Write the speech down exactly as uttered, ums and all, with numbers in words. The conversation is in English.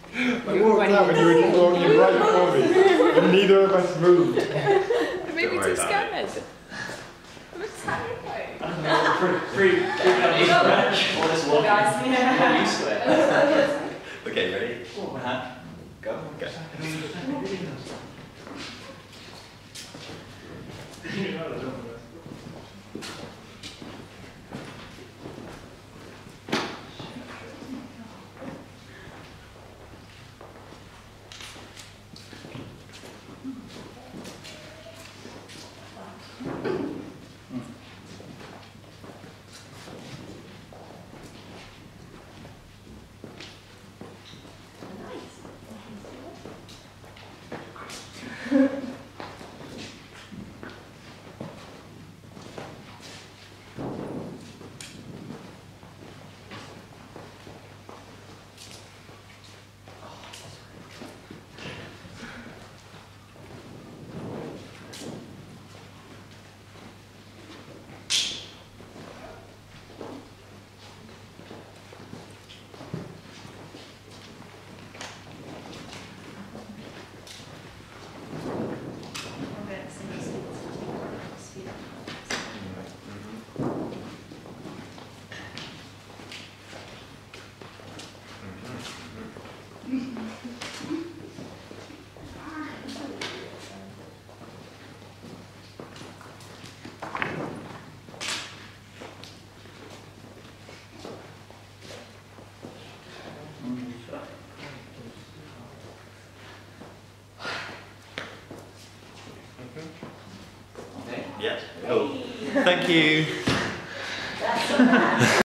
I walked out and you were walking right for me, and neither of us moved. It made me too scared. I'm terrified. Free, free, all this walking. Guys, yeah. You're used to it. Okay, ready? Uh-huh. Go. Go. Okay. Yeah, cool. Thank you.